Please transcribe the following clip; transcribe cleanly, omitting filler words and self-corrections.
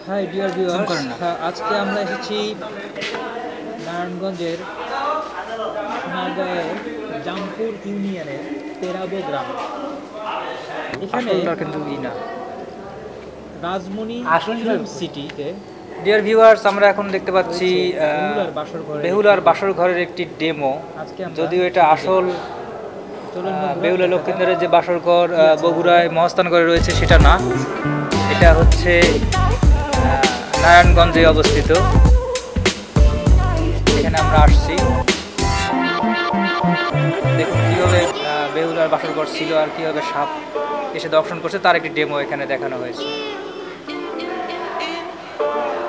High deer zoom viewers, করেন না। আজকে আমরা এসেছি নারায়ণগঞ্জের সোনারগাঁয়ের জামপুর ইউনিয়নের তেরাবো গ্রামে। এখানে আসলটা কিন্তু না। রাজমণি আসল ফিল্ম সিটিতে ডিয়ার ভিউয়ার্স, আমরা এখন দেখতে পাচ্ছি হয়েছে বেহুলার বাসর ঘরের বেহুলার একটি বাসর ঘরের একটি ডেমো। আজকে আমরা যদিও এটা সেটি আসল দেখব। চলুন বন্ধুরা, বেহুলা দেখা যাক লক্ষ্মীন্দরের যে বাসর ঘর কি আছে বগুড়ায় মহাস্থানগড়ে রয়েছে সেটা না, এটা হচ্ছে নারায়ণগঞ্জে অবস্থিত। এখানে আমরা আসছি, দেখুন কীভাবে বেহুলার বাসর ঘর ছিল আর কীভাবে সাপ এসে দর্শন করছে তার একটি ডেমো এখানে দেখানো হয়েছে।